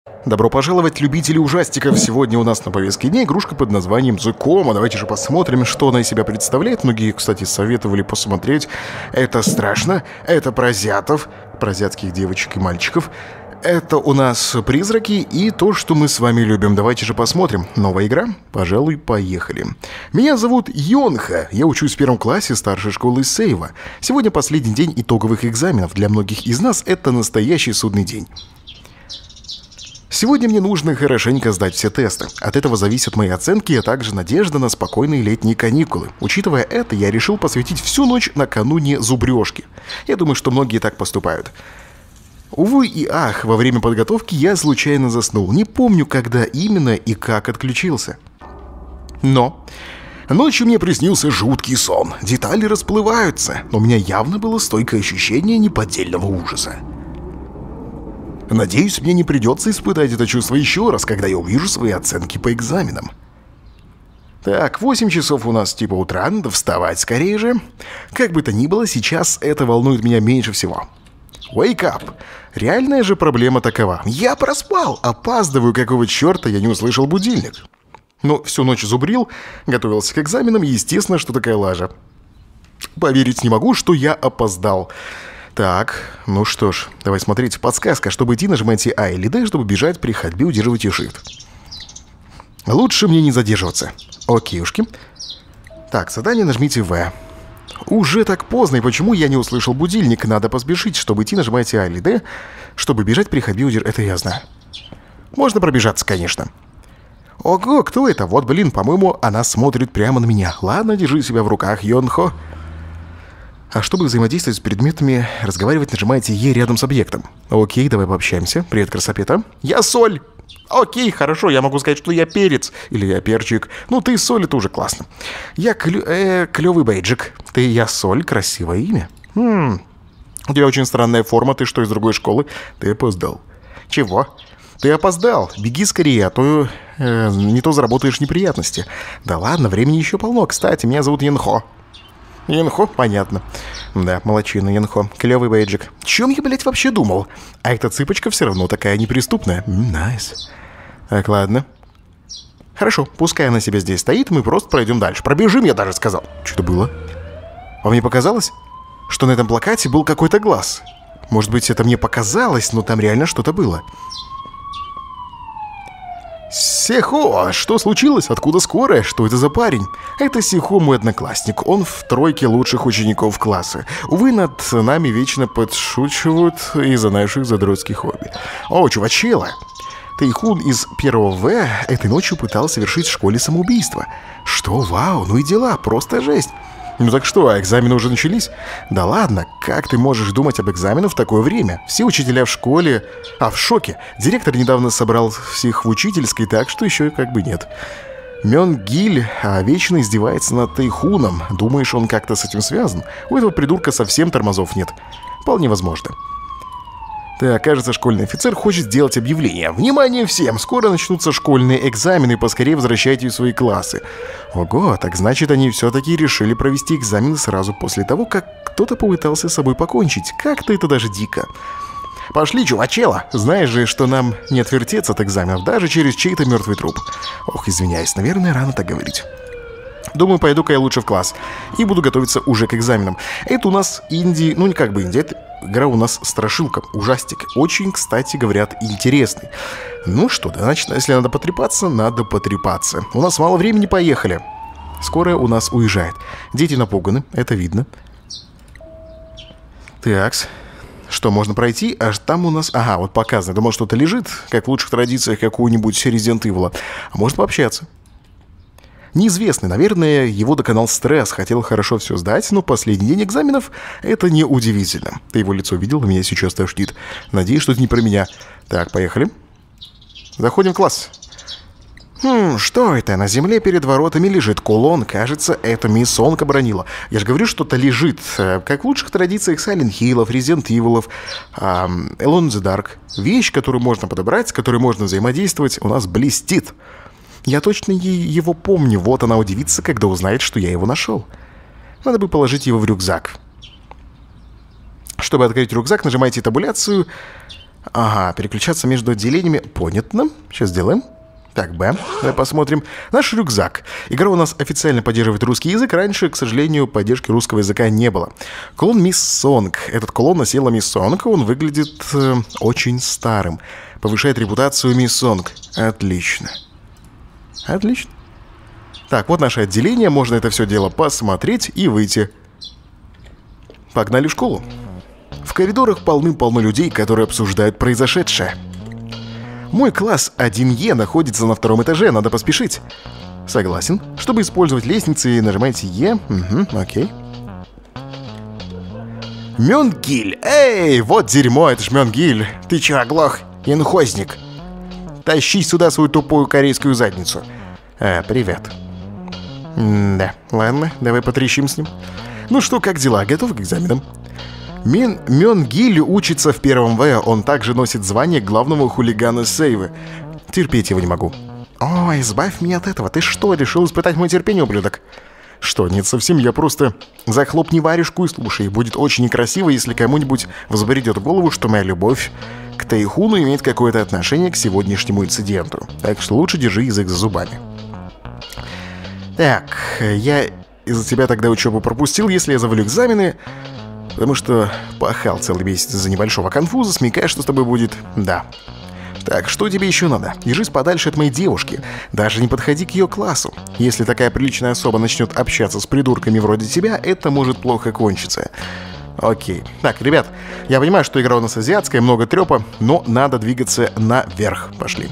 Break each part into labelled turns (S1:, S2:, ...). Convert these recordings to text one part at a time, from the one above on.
S1: Добро пожаловать, любители ужастиков! Сегодня у нас на повестке дня игрушка под названием The Coma. Давайте же посмотрим, что она из себя представляет. Многие, кстати, советовали посмотреть. Это страшно, это про азиатов, про азиатских девочек и мальчиков. Это у нас призраки и то, что мы с вами любим. Давайте же посмотрим. Новая игра? Пожалуй, поехали. Меня зовут Йонха. Я учусь в 1 классе старшей школы Сейва. Сегодня последний день итоговых экзаменов. Для многих из нас это настоящий судный день. Сегодня мне нужно хорошенько сдать все тесты. От этого зависят мои оценки, а также надежда на спокойные летние каникулы. Учитывая это, я решил посвятить всю ночь накануне зубрежки. Я думаю, что многие так поступают. Увы и ах, во время подготовки я случайно заснул. Не помню, когда именно и как отключился. Но ночью мне приснился жуткий сон. Детали расплываются, но у меня явно было стойкое ощущение неподдельного ужаса. Надеюсь, мне не придется испытать это чувство еще раз, когда я увижу свои оценки по экзаменам. Так, 8 часов у нас типа утра, надо вставать скорее же. Как бы то ни было, сейчас это волнует меня меньше всего. Wake up! Реальная же проблема такова. Я проспал, опаздываю, какого черта я не услышал будильник. Но всю ночь зубрил, готовился к экзаменам, и естественно, что такая лажа. Поверить не могу, что я опоздал. Так, ну что ж, давай смотреть. Подсказка. Чтобы идти, нажимайте А или Д, чтобы бежать, при ходьбе удерживайте Shift. Лучше мне не задерживаться. Окейушки. Так, задание нажмите В. Уже так поздно, и почему я не услышал будильник? Надо поспешить. Чтобы идти, нажимайте А или Д, чтобы бежать, при ходьбе удерживать. Это я знаю. Можно пробежаться, конечно. Ого, кто это? Вот, блин, по-моему, она смотрит прямо на меня. Ладно, держи себя в руках, Йонхо. А чтобы взаимодействовать с предметами, разговаривать, нажимаете Е рядом с объектом. Окей, давай пообщаемся. Привет, красопета. Я соль. Окей, хорошо, я могу сказать, что я перец. Или я перчик. Ну, ты соль, это уже классно. Я клевый бейджик. Я соль, красивое имя. У тебя очень странная форма, ты что, из другой школы? Ты опоздал. Чего? Ты опоздал. Беги скорее, а то не то заработаешь неприятности. Да ладно, времени еще полно. Кстати, меня зовут Йонхо. Йонхо, понятно. Да, молодчина, Йонхо. Клевый бейджик. Чем я, блядь, вообще думал? А эта цыпочка все равно такая неприступная. Найс. Так, ладно. Хорошо, пускай она себе здесь стоит, мы просто пройдем дальше. Пробежим, я даже сказал. Что-то было? Вам не показалось, что на этом плакате был какой-то глаз? Может быть, это мне показалось, но там реально что-то было. Сехо, что случилось? Откуда скорая? Что это за парень? Это Сехо, мой одноклассник. Он в тройке лучших учеников класса. Увы, над нами вечно подшучивают из-за наших задротских хобби. О, чувачела! Тайхун из 1 В этой ночью пытался совершить в школе самоубийство. Что? Вау, ну и дела, просто жесть. Ну так что, а экзамены уже начались? Да ладно, как ты можешь думать об экзаменах в такое время? Все учителя в школе... в шоке. Директор недавно собрал всех в учительской, так что еще как бы нет. Мёнгиль вечно издевается над Тайхуном. Думаешь, он как-то с этим связан? У этого придурка совсем тормозов нет. Вполне возможно. Так, кажется, школьный офицер хочет сделать объявление. Внимание всем! Скоро начнутся школьные экзамены, поскорее возвращайтесь в свои классы. Ого, так значит, они все-таки решили провести экзамены сразу после того, как кто-то попытался с собой покончить. Как-то это даже дико. Пошли, чувачела! Знаешь же, что нам не отвертеться от экзаменов, даже через чей-то мертвый труп. Ох, извиняюсь, наверное, рано так говорить. Думаю, пойду-ка я лучше в класс и буду готовиться уже к экзаменам. Это у нас инди... Ну, не как бы инди, это игра у нас страшилка, ужастик. Очень, кстати, говорят, интересный. Ну что, да, значит, если надо потрепаться, надо потрепаться. У нас мало времени, поехали. Скоро у нас уезжает. Дети напуганы, это видно. Такс. Что, можно пройти? Аж там у нас... Ага, вот показано. Думал, что-то лежит, как в лучших традициях какого-нибудь Resident Evil. А может пообщаться. Неизвестный, наверное, его доконал стресс, хотел хорошо все сдать, но последний день экзаменов — это неудивительно. Ты его лицо видел, меня сейчас тошнит. Надеюсь, что это не про меня. Так, поехали. Заходим в класс. Что это? На земле перед воротами лежит кулон. Кажется, это мисс Сонг обронила. Я же говорю, что-то лежит. Как в лучших традициях Silent Hill'ов, Resident Evil'ов, Alone in the Dark. Вещь, которую можно подобрать, с которой можно взаимодействовать, у нас блестит. Я точно его помню. Вот она удивится, когда узнает, что я его нашел. Надо бы положить его в рюкзак. Чтобы открыть рюкзак, нажимайте табуляцию. Ага, переключаться между отделениями. Понятно. Сейчас сделаем. Так, Б. Давай посмотрим. Наш рюкзак. Игра у нас официально поддерживает русский язык. Раньше, к сожалению, поддержки русского языка не было. Кулон Мисс Сонг. Этот кулон носила Мисс Сонг. Он выглядит очень старым. Повышает репутацию Мисс Сонг. Отлично. Отлично. Так, вот наше отделение. Можно это все дело посмотреть и выйти. Погнали в школу. В коридорах полным-полно людей, которые обсуждают произошедшее. Мой класс 1Е находится на 2-м этаже, надо поспешить. Согласен. Чтобы использовать лестницы, нажимайте Е. Угу, окей. Мёнгиль! Эй, вот дерьмо, это ж Мёнгиль. Ты чё, оглох? Инхозник. Тащи сюда свою тупую корейскую задницу. Привет. Да, ладно, давай потрещим с ним. Ну что, как дела? Готов к экзаменам? Мёнгиль учится в 1 В. Он также носит звание главного хулигана Сейвы. Терпеть его не могу. Ой, избавь меня от этого. Ты что, решил испытать мое терпение, ублюдок? Что, нет, совсем, я просто... Захлопни варежку и слушай. Будет очень некрасиво, если кому-нибудь взбредет в голову, что моя любовь к Тэйхуну имеет какое-то отношение к сегодняшнему инциденту. Так что лучше держи язык за зубами. Так, я из-за тебя тогда учебу пропустил, если я завалю экзамены... Потому что пахал целый месяц из-за небольшого конфуза, смекая, что с тобой будет. Да. Так, что тебе еще надо? Держись подальше от моей девушки. Даже не подходи к ее классу. Если такая приличная особа начнет общаться с придурками вроде тебя, это может плохо кончиться. Окей. Так, ребят, я понимаю, что игра у нас азиатская, много трёпа, но надо двигаться наверх. Пошли.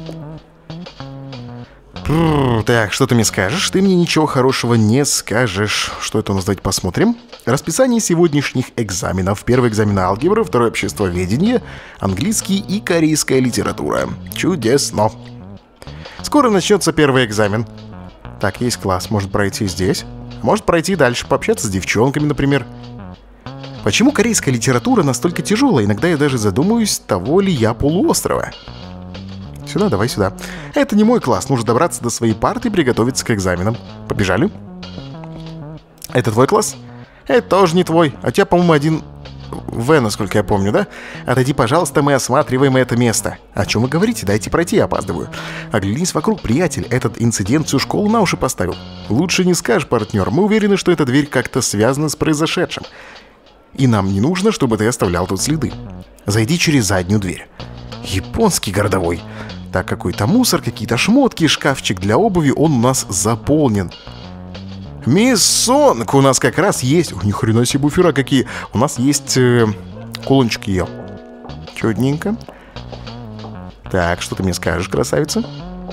S1: Так, что ты мне скажешь? Ты мне ничего хорошего не скажешь. Что это у нас? Давайте посмотрим. Расписание сегодняшних экзаменов. Первый экзамен алгебра, второй обществоведение, английский и корейская литература. Чудесно. Скоро начнется первый экзамен. Так, есть класс. Может пройти здесь. Может пройти дальше, пообщаться с девчонками, например. Почему корейская литература настолько тяжелая? Иногда я даже задумываюсь, того ли я полуострова. Сюда, давай сюда. Это не мой класс. Нужно добраться до своей парты и приготовиться к экзаменам. Побежали. Это твой класс? Это тоже не твой. А у тебя, по-моему, 1 В, насколько я помню, да? Отойди, пожалуйста, мы осматриваем это место. О чем вы говорите? Дайте пройти, я опаздываю. Оглянись вокруг, приятель. Этот инцидент всю школу на уши поставил. Лучше не скажешь, партнер. Мы уверены, что эта дверь как-то связана с произошедшим. И нам не нужно, чтобы ты оставлял тут следы. Зайди через заднюю дверь. Японский городовой. Так, какой-то мусор, какие-то шмотки, шкафчик для обуви, он у нас заполнен. Мисс Сонг, у нас как раз есть... Ни хрена себе буфера какие. У нас есть кулончик ее. Чудненько. Так, что ты мне скажешь, красавица?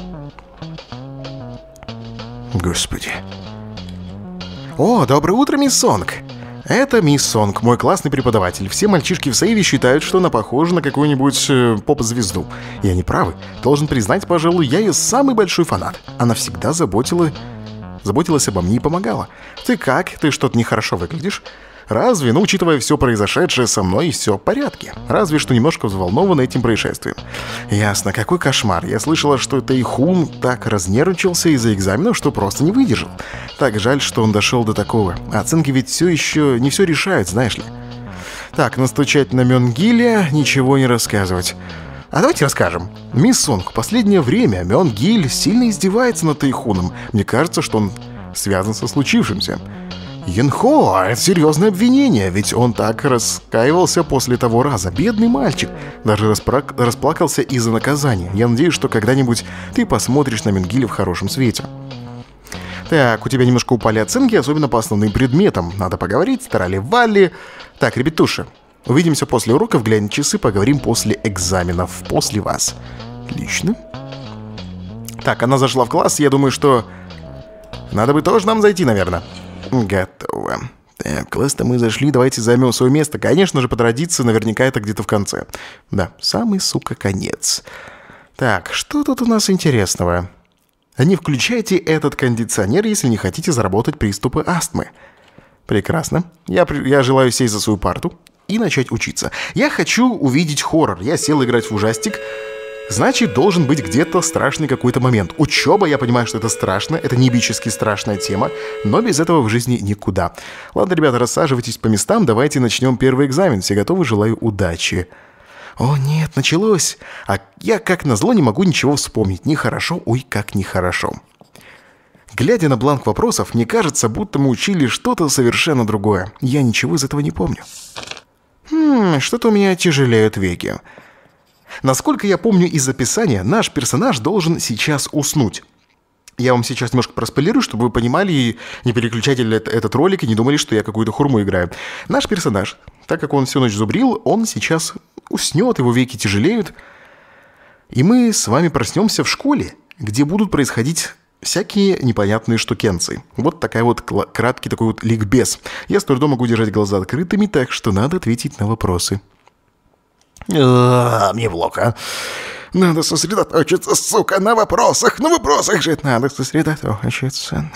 S1: Господи. О, доброе утро, мисс Сонг. Это мисс Сонг, мой классный преподаватель. Все мальчишки в Сейве считают, что она похожа на какую-нибудь поп-звезду. И они правы. Должен признать, пожалуй, я ее самый большой фанат. Она всегда заботилась обо мне и помогала. Ты как? Ты что-то нехорошо выглядишь? Разве? Ну, учитывая все произошедшее со мной, все в порядке. Разве что немножко взволнован этим происшествием. Ясно, какой кошмар. Я слышала, что Тэйхун так разнервничался из-за экзаменов, что просто не выдержал. Так жаль, что он дошел до такого. Оценки ведь все еще не все решают, знаешь ли. Так, настучать на Мёнгиля, ничего не рассказывать. А давайте расскажем. Мисс Сонг, в последнее время Мёнгиль сильно издевается над Тэйхуном. Мне кажется, что он связан со случившимся. Янхо, это серьезное обвинение, ведь он так раскаивался после того раза. Бедный мальчик. Даже расплакался из-за наказания. Я надеюсь, что когда-нибудь ты посмотришь на Мёнгиля в хорошем свете. Так, у тебя немножко упали оценки, особенно по основным предметам. Надо поговорить, трали-вали. Так, ребятуши, увидимся после уроков, глянь часы, поговорим после экзаменов, после вас. Отлично. Так, она зашла в класс, я думаю, что... Надо бы тоже нам зайти, наверное. Готово. Так, класс-то мы зашли, давайте займем свое место. Конечно же, по традиции, наверняка это где-то в конце. Да, самый, сука, конец. Так, что тут у нас интересного? Не включайте этот кондиционер, если не хотите заработать приступы астмы. Прекрасно. Я желаю сесть за свою парту и начать учиться. Я хочу увидеть хоррор. Я сел играть в ужастик. Значит, должен быть где-то страшный какой-то момент. Учеба, я понимаю, что это страшно, это небически страшная тема, но без этого в жизни никуда. Ладно, ребята, рассаживайтесь по местам, давайте начнем первый экзамен. Все готовы? Желаю удачи. О нет, началось. А я как назло не могу ничего вспомнить. Нехорошо, ой, как нехорошо. Глядя на бланк вопросов, мне кажется, будто мы учили что-то совершенно другое. Я ничего из этого не помню. Что-то у меня тяжелеют веки. Насколько я помню из описания, наш персонаж должен сейчас уснуть. Я вам сейчас немножко проспойлерю, чтобы вы понимали и не переключайте этот ролик и не думали, что я какую-то хурму играю. Наш персонаж, так как он всю ночь зубрил, он сейчас уснет, его веки тяжелеют. И мы с вами проснемся в школе, где будут происходить всякие непонятные штукенцы. Вот такая вот краткий такой вот ликбез. Я с трудом могу держать глаза открытыми, так что надо ответить на вопросы. Мне плохо. Надо сосредоточиться, сука, на вопросах. На вопросах же надо сосредоточиться.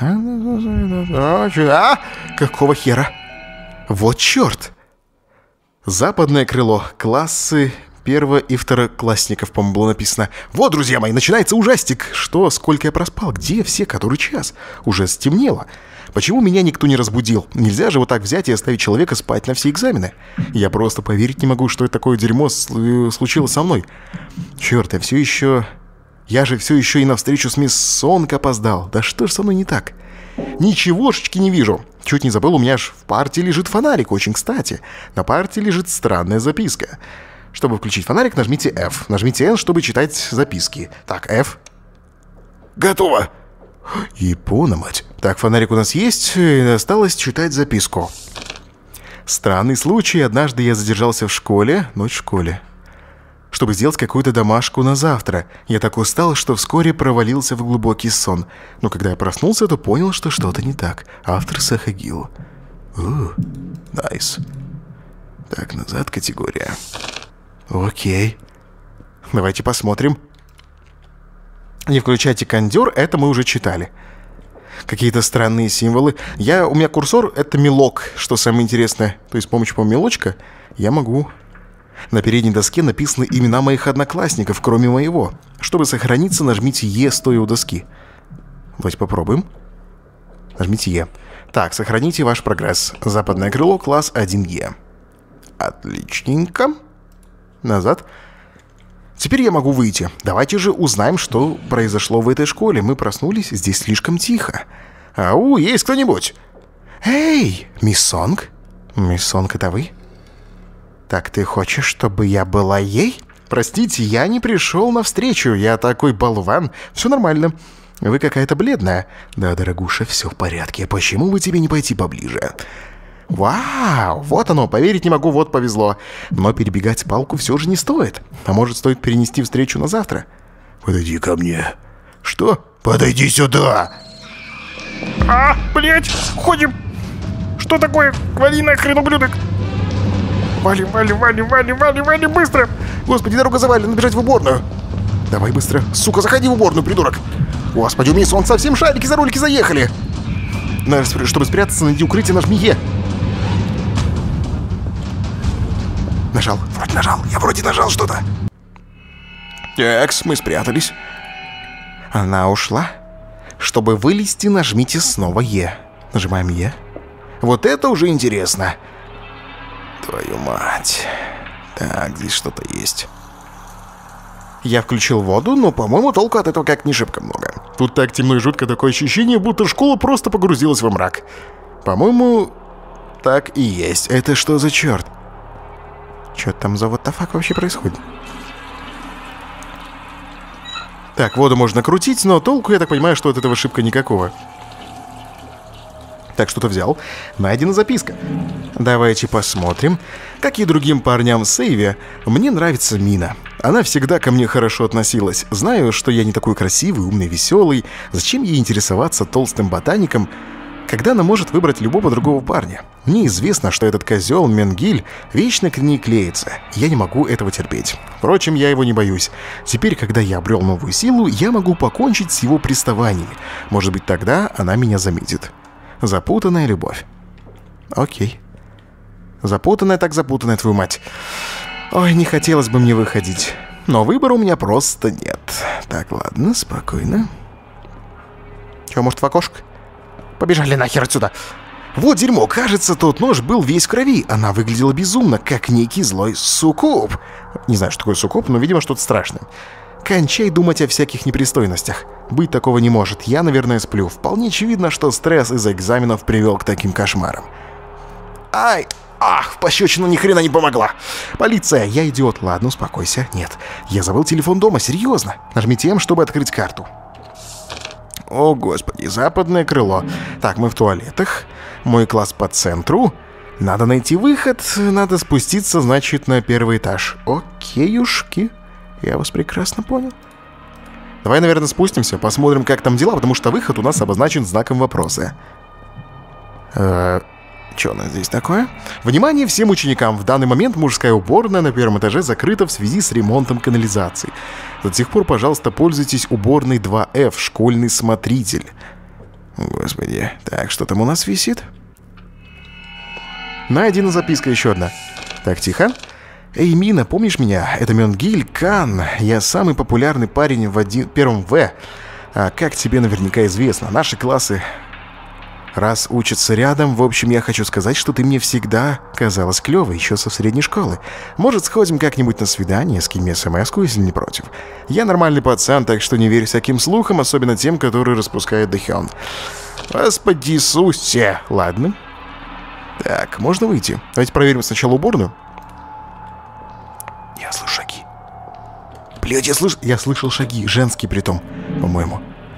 S1: Какого хера? Вот черт. Западное крыло. Классы первого и второклассников, по-моему, было написано. Вот, друзья мои, начинается ужастик. Что, сколько я проспал? Где все? Который час? Уже стемнело. Почему меня никто не разбудил? Нельзя же вот так взять и оставить человека спать на все экзамены. Я просто поверить не могу, что это такое дерьмо случилось со мной. Черт, я же все еще и на встречу с мисс Сонг опоздал. Да что ж со мной не так? Ничегошечки не вижу. Чуть не забыл, у меня аж в парте лежит фонарик, очень кстати. На парте лежит странная записка. Чтобы включить фонарик, нажмите F. Нажмите N, чтобы читать записки. Так, F. Готово. Япона, мать. Так, фонарик у нас есть, осталось читать записку. Странный случай. Однажды я задержался в школе, ночь в школе, чтобы сделать какую-то домашку на завтра. Я так устал, что вскоре провалился в глубокий сон. Но когда я проснулся, то понял, что что-то не так. Автор Сахагил. Найс. Так, назад категория. Окей. Давайте посмотрим. Не включайте кондер, это мы уже читали. Какие-то странные символы. У меня курсор — это мелок, что самое интересное. То есть с помощью мелочка я могу... На передней доске написаны имена моих одноклассников, кроме моего. Чтобы сохраниться, нажмите Е, стоя у доски. Давайте попробуем. Нажмите Е. Так, сохраните ваш прогресс. Западное крыло, класс 1Е. Отличненько. Назад. Теперь я могу выйти. Давайте же узнаем, что произошло в этой школе. Мы проснулись, здесь слишком тихо. Ау, есть кто-нибудь? Эй, мисс Сонг? Мисс Сонг, это вы? Так ты хочешь, чтобы я была ей? Простите, я не пришел навстречу. Я такой болван. Все нормально. Вы какая-то бледная. Да, дорогуша, все в порядке. Почему бы тебе не пойти поближе? Вау, вот оно, поверить не могу, вот повезло. Но перебегать палку все же не стоит. А может, стоит перенести встречу на завтра? Подойди ко мне. Что? Подойди сюда.
S2: Блять, ходим. Что такое? Вали нахрен, ублюдок. Вали, быстро.
S1: Господи, дорога завалена, надо бежать в уборную. Давай быстро. Сука, заходи в уборную, придурок. Господи, у меня сон, совсем шарики за ролики заехали. Чтобы спрятаться, найди укрытие, нажми Е. Нажал. Вроде нажал. Я вроде нажал что-то. Такс, мы спрятались. Она ушла. Чтобы вылезти, нажмите снова Е. Нажимаем Е. Вот это уже интересно. Твою мать. Так, здесь что-то есть. Я включил воду, но, по-моему, толку от этого как не шибко много. Тут так темно и жутко, такое ощущение, будто школа просто погрузилась во мрак. По-моему, так и есть. Это что за черт? Что там за what the fuck вообще происходит? Так, воду можно крутить, но толку, я так понимаю, что от этого шибко никакого. Так, что-то взял. Найдена записка. Давайте посмотрим. Как и другим парням в сейве, мне нравится Мина. Она всегда ко мне хорошо относилась. Знаю, что я не такой красивый, умный, веселый. Зачем ей интересоваться толстым ботаником, когда она может выбрать любого другого парня? Мне известно, что этот козел Менгиль вечно к ней клеится. Я не могу этого терпеть. Впрочем, я его не боюсь. Теперь, когда я обрел новую силу, я могу покончить с его приставаниями. Может быть, тогда она меня заметит. Запутанная любовь. Окей. Запутанная так запутанная, твою мать. Ой, не хотелось бы мне выходить. Но выбора у меня просто нет. Так, ладно, спокойно. Чё, может, в окошко? Побежали нахер отсюда. Вот дерьмо, кажется, тот нож был весь в крови. Она выглядела безумно, как некий злой суккуб. Не знаю, что такое суккуб, но, видимо, что-то страшное. Кончай думать о всяких непристойностях. Быть такого не может. Я, наверное, сплю. Вполне очевидно, что стресс из-за экзаменов привел к таким кошмарам. Ай! Ах, пощечина ни хрена не помогла. Полиция, я идиот. Ладно, успокойся. Нет, я забыл телефон дома, серьезно. Нажмите М, чтобы открыть карту. О, господи, западное крыло. Так, мы в туалетах. Мой класс по центру. Надо найти выход. Надо спуститься, значит, на первый этаж. Окейушки. Я вас прекрасно понял. Давай, наверное, спустимся, посмотрим, как там дела, потому что выход у нас обозначен знаком вопроса. Что у нас здесь такое? Внимание всем ученикам! В данный момент мужская уборная на первом этаже закрыта в связи с ремонтом канализации. До сих пор, пожалуйста, пользуйтесь уборной 2F, школьный смотритель. Господи, так, что там у нас висит? Найдена записка еще одна. Так, тихо. Эй, Мина, помнишь меня? Это Мёнгиль Кан. Я самый популярный парень в первом В. А как тебе наверняка известно, наши классы раз учатся рядом. В общем, я хочу сказать, что ты мне всегда казалась клёвой, еще со средней школы. Может, сходим как-нибудь на свидание, скинь мне смс-ку, если не против. Я нормальный пацан, так что не верь всяким слухам, особенно тем, которые распускает Дэхён. Господи Иисусе! Ладно. Так, можно выйти? Давайте проверим сначала уборную. Я слышу шаги. Блядь, я слышал шаги, женские притом, по-моему.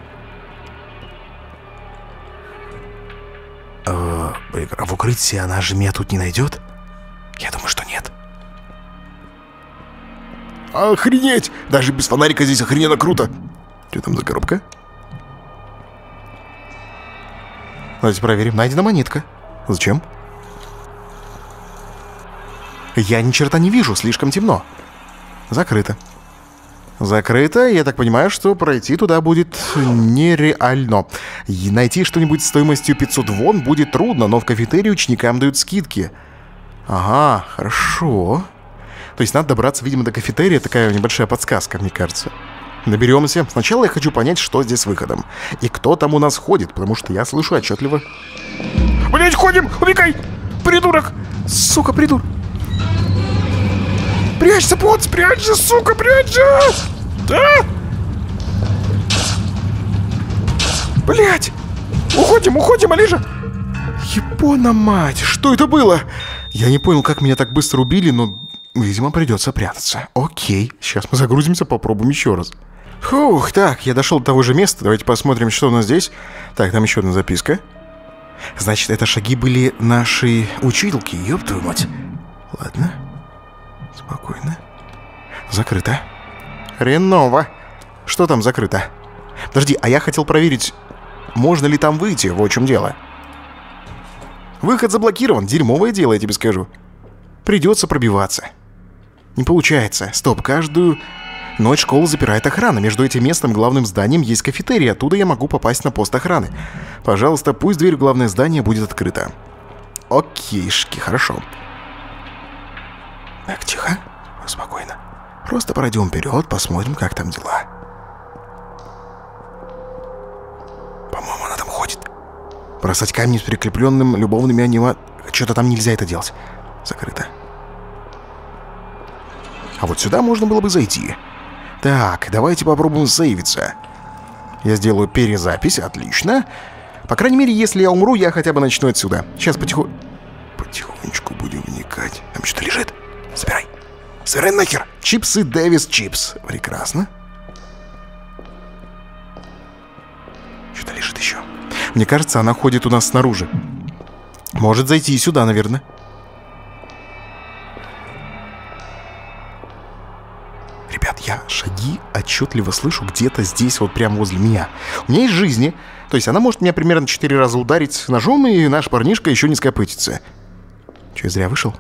S1: А в укрытии она же меня тут не найдет? Я думаю, что нет. Охренеть! Даже без фонарика здесь охрененно круто. Что там за коробка? Давайте проверим. Найдена монетка. Зачем? Я ни черта не вижу, слишком темно. Закрыто. Закрыто, я так понимаю, что пройти туда будет нереально. И найти что-нибудь стоимостью 500 вон будет трудно, но в кафетерии ученикам дают скидки. Ага, хорошо. То есть надо добраться, видимо, до кафетерия, такая небольшая подсказка, мне кажется. Доберемся. Сначала я хочу понять, что здесь с выходом. И кто там у нас ходит, потому что я слышу отчетливо.
S2: Блять, ходим! Убегай! Придурок!
S1: Сука, придурок!
S2: Прячься, бот, спрячься, сука, прячься! Да? Блять! Уходим, Алиша!
S1: Япона мать, что это было? Я не понял, как меня так быстро убили, но, видимо, придется прятаться. Окей, сейчас мы загрузимся, попробуем еще раз. Фух, так, я дошел до того же места. Давайте посмотрим, что у нас здесь. Так, там еще одна записка. Значит, это шаги были нашей учительки, ёб твою мать. Ладно. Спокойно. Закрыто. Хреново. Что там закрыто? Подожди, а я хотел проверить, можно ли там выйти, вот в чем дело. Выход заблокирован, дерьмовое дело, я тебе скажу. Придется пробиваться. Не получается. Стоп, каждую ночь школу запирает охрана. Между этим местом и главным зданием есть кафетерий, оттуда я могу попасть на пост охраны. Пожалуйста, пусть дверь в главное здание будет открыта. Окейшки, хорошо. Так, тихо, спокойно. Просто пройдем вперед, посмотрим, как там дела. По-моему, она там ходит. Бросать камни с прикрепленным любовными анима... Что-то там нельзя это делать. Закрыто. А вот сюда можно было бы зайти. Так, давайте попробуем сейвиться. Я сделаю перезапись, отлично. По крайней мере, если я умру, я хотя бы начну отсюда. Сейчас потихонечку будем вникать. Там что-то лежит. Собирай. Собирай нахер. Чипсы Дэвис Чипс. Прекрасно. Что-то лежит еще. Мне кажется, она ходит у нас снаружи. Может зайти и сюда, наверное. Ребят, я шаги отчетливо слышу где-то здесь, вот прямо возле меня. У меня есть жизни. То есть она может меня примерно 4 раза ударить ножом, и наш парнишка еще не скопытится. Че, я зря вышел?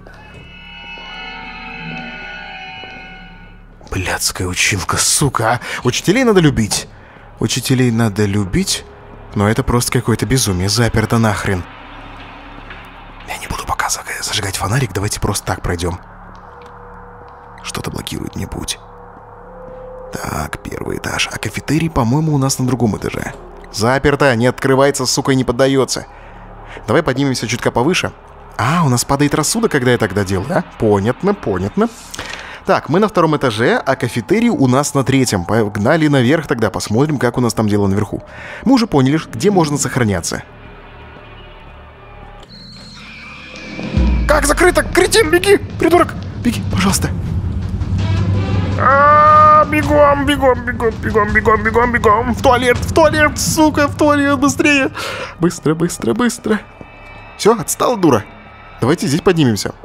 S1: Блядская училка, сука. Учителей надо любить. Учителей надо любить. Но это просто какое-то безумие. Заперто нахрен. Я не буду пока зажигать фонарик. Давайте просто так пройдем. Что-то блокирует мне путь. Так, первый этаж. А кафетерий, по-моему, у нас на другом этаже. Заперто. Не открывается, сука, и не поддается. Давай поднимемся чутка повыше. А, у нас падает рассудок, когда я тогда делаю, да? Понятно, понятно. Так, мы на 2-м этаже, а кафетерий у нас на 3-м. Погнали наверх тогда, посмотрим, как у нас там дело наверху. Мы уже поняли, где можно сохраняться.
S2: Как закрыто? Кретин, беги! Придурок!
S1: Беги, пожалуйста.
S2: Бегом, бегом, бегом, бегом, бегом, бегом, бегом.
S1: В туалет, сука, в туалет, быстрее. Быстро, быстро, быстро. Все, отстала, дура. Давайте здесь поднимемся.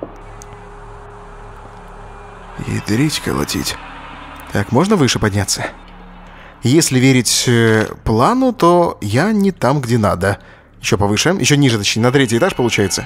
S1: Ядрить колотить. Так, можно выше подняться? Если верить плану, то я не там, где надо. Еще повыше, еще ниже, точнее, на 3-й этаж получается.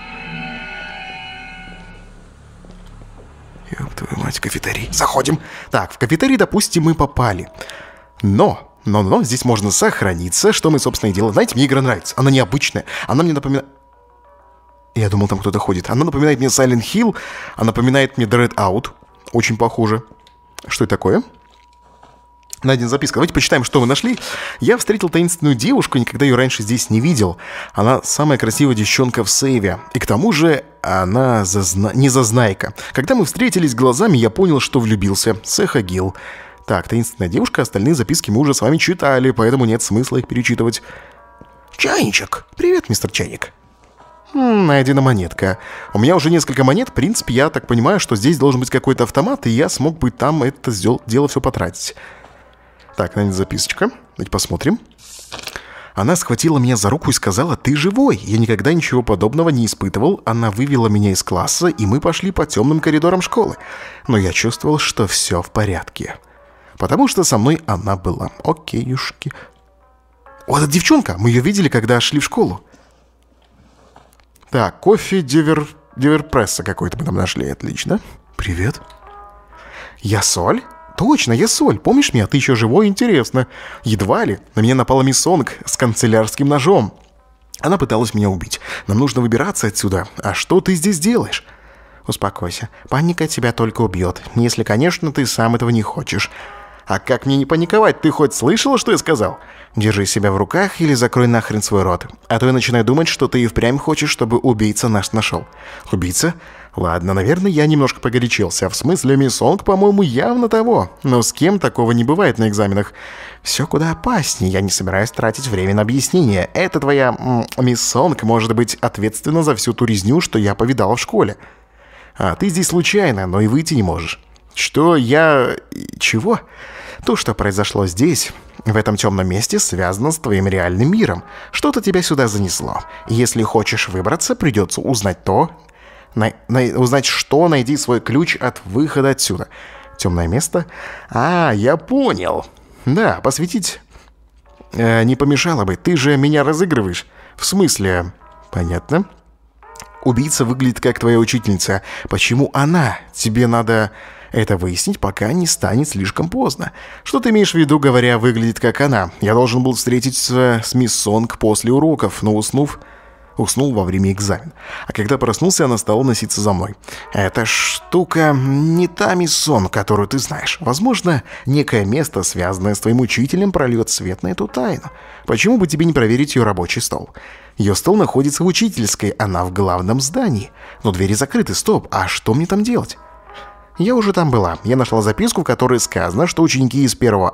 S1: Ёб твою мать, кафетерий. Заходим. Так, в кафетерий, допустим, мы попали. Но, здесь можно сохраниться, что мы, собственно, и делаем. Знаете, мне игра нравится. Она необычная. Она мне напоминает... Я думал, там кто-то ходит. Она напоминает мне Silent Hill. Она напоминает мне Dread Out. Очень похоже. Что это такое? Найдена записка. Давайте почитаем, что вы нашли. Я встретил таинственную девушку, никогда ее раньше здесь не видел. Она самая красивая девчонка в сейве. И к тому же она не зазнайка. Когда мы встретились глазами, я понял, что влюбился. Сехагил. Так, таинственная девушка, остальные записки мы уже с вами читали, поэтому нет смысла их перечитывать. Чайничек. Привет, мистер Чайник. Найдена монетка. У меня уже несколько монет. В принципе, я так понимаю, что здесь должен быть какой-то автомат, и я смог бы там это дело все потратить. Так, найдена записочка. Давайте посмотрим. Она схватила меня за руку и сказала: «Ты живой!» Я никогда ничего подобного не испытывал. Она вывела меня из класса, и мы пошли по темным коридорам школы. Но я чувствовал, что все в порядке. Потому что со мной она была. Окейушки. Вот эта девчонка. Мы ее видели, когда шли в школу. Так, кофе диверпресса какой-то мы там нашли. Отлично. Привет. Я Соль? Точно, я Соль. Помнишь меня? Ты еще живой? Интересно. Едва ли. На меня напала мисс Сонг с канцелярским ножом. Она пыталась меня убить. Нам нужно выбираться отсюда. А что ты здесь делаешь? Успокойся. Паника тебя только убьет. Если, конечно, ты сам этого не хочешь. А как мне не паниковать? Ты хоть слышала, что я сказал? Держи себя в руках или закрой нахрен свой рот. А то я начинаю думать, что ты и впрямь хочешь, чтобы убийца нас нашел. Убийца? Ладно, наверное, я немножко погорячился. В смысле, мисс Сонг, по-моему, явно того. Но с кем такого не бывает на экзаменах? Все куда опаснее. Я не собираюсь тратить время на объяснение. Это твоя мисс Сонг может быть ответственна за всю ту резню, что я повидала в школе. А ты здесь случайно, но и выйти не можешь. Что я... Чего? То, что произошло здесь, в этом темном месте, связано с твоим реальным миром. Что-то тебя сюда занесло. Если хочешь выбраться, придется узнать то... узнать что, найди свой ключ от выхода отсюда. Темное место? А, я понял. Да, посвятить не помешало бы. Ты же меня разыгрываешь. В смысле? Понятно. Убийца выглядит как твоя учительница. Почему она? Тебе надо... это выяснить, пока не станет слишком поздно. Что ты имеешь в виду, говоря, выглядит как она? Я должен был встретиться с мисс Сонг после уроков, но уснул во время экзамена. А когда проснулся, она стала носиться за мной. Эта штука не та мисс Сонг, которую ты знаешь. Возможно, некое место, связанное с твоим учителем, прольет свет на эту тайну. Почему бы тебе не проверить ее рабочий стол? Ее стол находится в учительской, она в главном здании. Но двери закрыты, стоп, а что мне там делать? Я уже там была. Я нашла записку, в которой сказано, что ученики из 1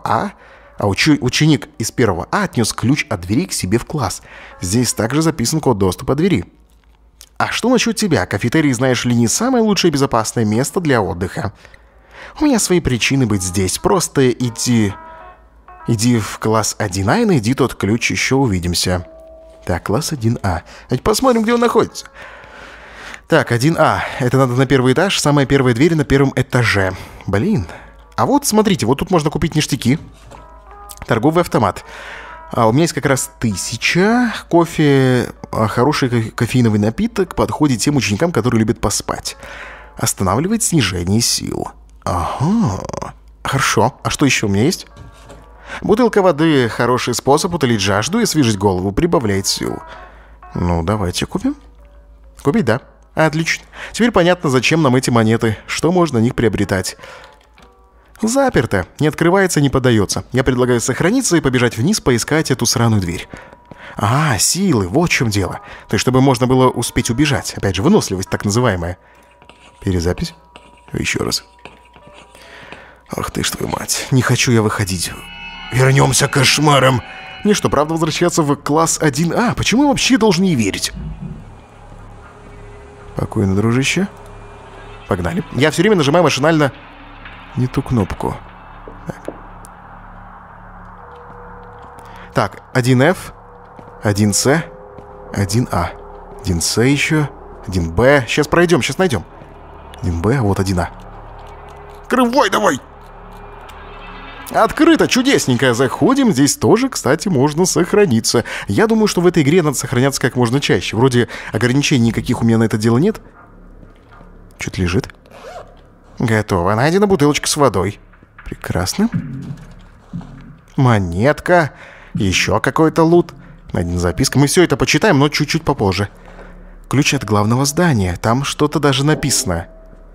S1: ученик из 1 А отнес ключ от двери к себе в класс. Здесь также записан код доступа двери. А что насчет тебя? Кафетерий, знаешь ли, не самое лучшее и безопасное место для отдыха. У меня свои причины быть здесь. Просто иди в класс 1А и найди тот ключ, еще увидимся. Так, класс 1А. Давайте посмотрим, где он находится. Так, 1А. Это надо на 1 этаж. Самая первая дверь на 1 этаже. Блин. А вот, смотрите, вот тут можно купить ништяки. Торговый автомат. А у меня есть как раз 1000. Кофе, хороший кофеиновый напиток подходит тем ученикам, которые любят поспать. Останавливает снижение сил. Ага. Хорошо. А что еще у меня есть? Бутылка воды – хороший способ утолить жажду и освежить голову, прибавляет сил. Ну, давайте купим. Купить, да. Отлично. Теперь понятно, зачем нам эти монеты, что можно на них приобретать. Заперто. Не открывается, не поддается. Я предлагаю сохраниться и побежать вниз, поискать эту сраную дверь. А, силы, вот в чем дело. То есть, чтобы можно было успеть убежать. Опять же, выносливость так называемая. Перезапись. Еще раз. Ах ты ж твою мать. Не хочу я выходить. Вернемся к кошмарам. Мне что, правда возвращаться в класс 1А? Почему я вообще должен ей верить? Спокойно, дружище. Погнали. Я все время нажимаю машинально не ту кнопку. Так, 1F, 1С, 1А. 1С еще, 1Б. Сейчас пройдем, сейчас найдем. 1Б, вот 1А. Крывай давай! Открыто, чудесненько. Заходим. Здесь тоже, кстати, можно сохраниться. Я думаю, что в этой игре надо сохраняться как можно чаще. Вроде ограничений никаких у меня на это дело нет. Что-то лежит. Готово. Найдена бутылочка с водой. Прекрасно. Монетка. Еще какой-то лут. Найдена записка. Мы все это почитаем, но чуть-чуть попозже. Ключ от главного здания. Там что-то даже написано.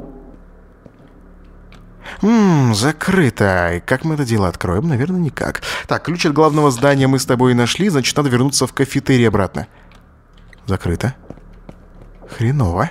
S1: Закрыто. И как мы это дело откроем? Наверное, никак. Так, ключ от главного здания мы с тобой нашли. Значит, надо вернуться в кафетерий обратно. Закрыто. Хреново.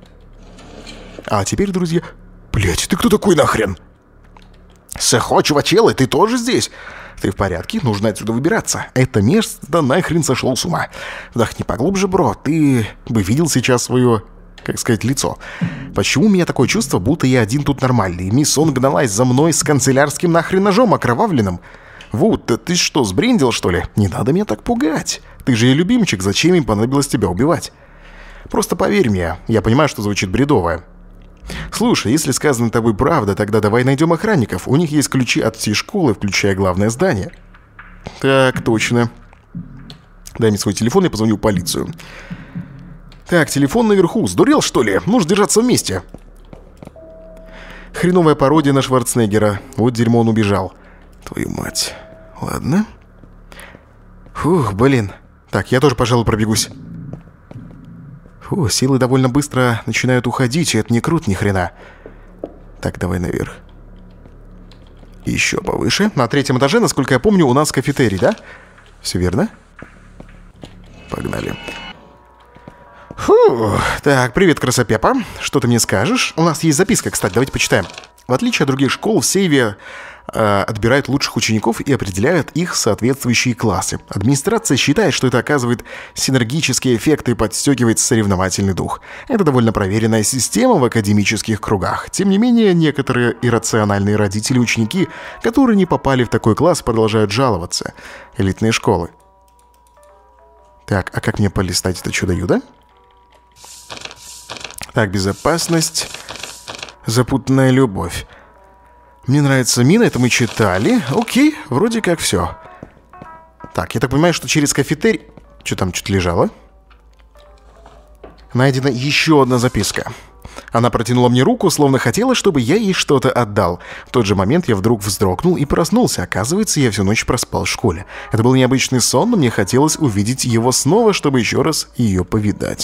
S1: А теперь, друзья... Блять, ты кто такой нахрен? Сахо, чувачелы, ты тоже здесь? Ты в порядке? Нужно отсюда выбираться. Это место нахрен сошло с ума. Вдохни поглубже, бро. Ты бы видел сейчас свое, как сказать, лицо. Почему у меня такое чувство, будто я один тут нормальный? И мисс Он гналась за мной с канцелярским нахрен ножом окровавленным. Вот, да ты что, сбрендил, что ли? Не надо меня так пугать. Ты же и любимчик, зачем им понадобилось тебя убивать? Просто поверь мне, я понимаю, что звучит бредово. Слушай, если сказано тобой правда, тогда давай найдем охранников. У них есть ключи от всей школы, включая главное здание. Так, точно. Дай мне свой телефон, я позвоню в полицию. Так, телефон наверху. Сдурел, что ли? Нужно держаться вместе. Хреновая пародия на Шварценеггера. Вот дерьмо, он убежал. Твою мать. Ладно. Фух, блин. Так, я тоже, пожалуй, пробегусь. Фу, силы довольно быстро начинают уходить, и это не круто ни хрена. Так, давай наверх. Еще повыше. На 3-м этаже, насколько я помню, у нас кафетерий, да? Все верно? Погнали. Фу. Так, привет, красопепа. Что ты мне скажешь? У нас есть записка, кстати, давайте почитаем. В отличие от других школ, в Сейве отбирают лучших учеников и определяют их в соответствующие классы. Администрация считает, что это оказывает синергический эффект и подстегивает соревновательный дух. Это довольно проверенная система в академических кругах. Тем не менее, некоторые иррациональные родители и ученики, которые не попали в такой класс, продолжают жаловаться. Элитные школы. Так, а как мне полистать это чудо-юдо? Так, безопасность. Запутанная любовь. Мне нравится мина, это мы читали. Окей, вроде как все. Так, я так понимаю, что через кафетерий... Что там, что-то лежало? Найдена еще одна записка. Она протянула мне руку, словно хотела, чтобы я ей что-то отдал. В тот же момент я вдруг вздрогнул и проснулся. Оказывается, я всю ночь проспал в школе. Это был необычный сон, но мне хотелось увидеть его снова, чтобы еще раз ее повидать.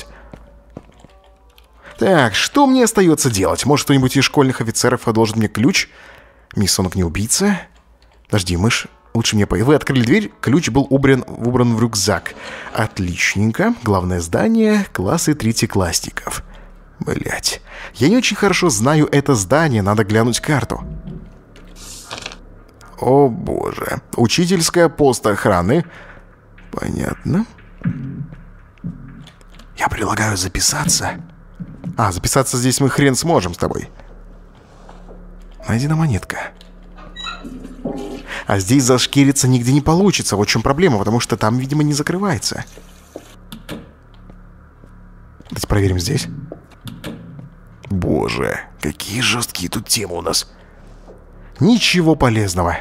S1: Так, что мне остается делать? Может, кто-нибудь из школьных офицеров одолжит мне ключ? Мисс Сонг не убийца? Подожди, мышь. Лучше мне Вы открыли дверь, ключ был убран в рюкзак. Отличненько. Главное здание, классы третьеклассников. Блять. Я не очень хорошо знаю это здание, надо глянуть карту. О боже. Учительская пост охраны. Понятно. Я предлагаю записаться. А, записаться здесь мы хрен сможем с тобой. Найдена монетка. А здесь зашкириться нигде не получится. Вот в чем проблема, потому что там, видимо, не закрывается. Давайте проверим здесь. Боже, какие жесткие тут темы у нас. Ничего полезного.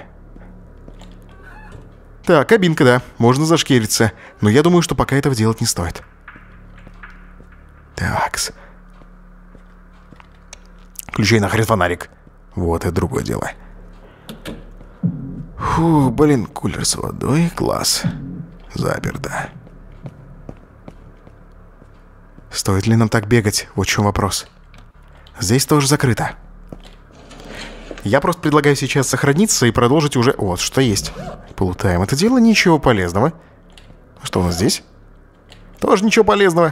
S1: Так, кабинка, да, можно зашкириться. Но я думаю, что пока этого делать не стоит. Такс. Включай нахрен фонарик. Вот, это другое дело. Фу, блин, кулер с водой, класс. Заперто. Стоит ли нам так бегать? Вот в чем вопрос. Здесь тоже закрыто. Я просто предлагаю сейчас сохраниться и продолжить уже... Вот, что есть. Плутаем это дело, ничего полезного. Что у нас здесь? Тоже ничего полезного.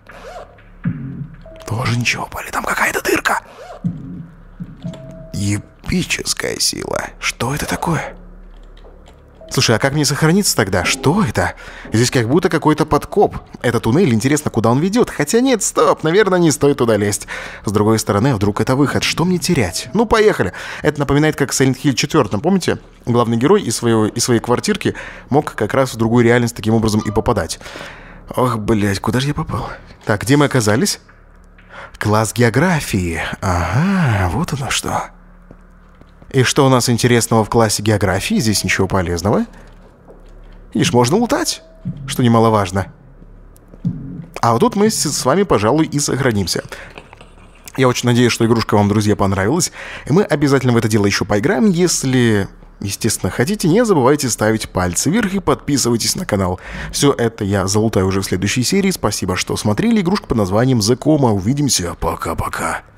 S1: Тоже ничего полезного. Там какая-то дырка. Епическая сила. Что это такое? Слушай, а как мне сохраниться тогда? Что это? Здесь как будто какой-то подкоп. Это туннель, интересно, куда он ведет. Хотя нет, стоп, наверное, не стоит туда лезть. С другой стороны, вдруг это выход. Что мне терять? Ну, поехали. Это напоминает, как в Silent Hill 4. Помните? Главный герой из своей квартирки мог как раз в другую реальность таким образом и попадать. Ох, блядь, куда же я попал? Так, где мы оказались? Класс географии. Ага, вот оно что. И что у нас интересного в классе географии? Здесь ничего полезного. Видишь, можно лутать, что немаловажно. А вот тут мы с вами, пожалуй, и сохранимся. Я очень надеюсь, что игрушка вам, друзья, понравилась. И мы обязательно в это дело еще поиграем. Если, естественно, хотите, не забывайте ставить пальцы вверх и подписывайтесь на канал. Все это я залутаю уже в следующей серии. Спасибо, что смотрели. Игрушка под названием The Coma. Увидимся. Пока-пока.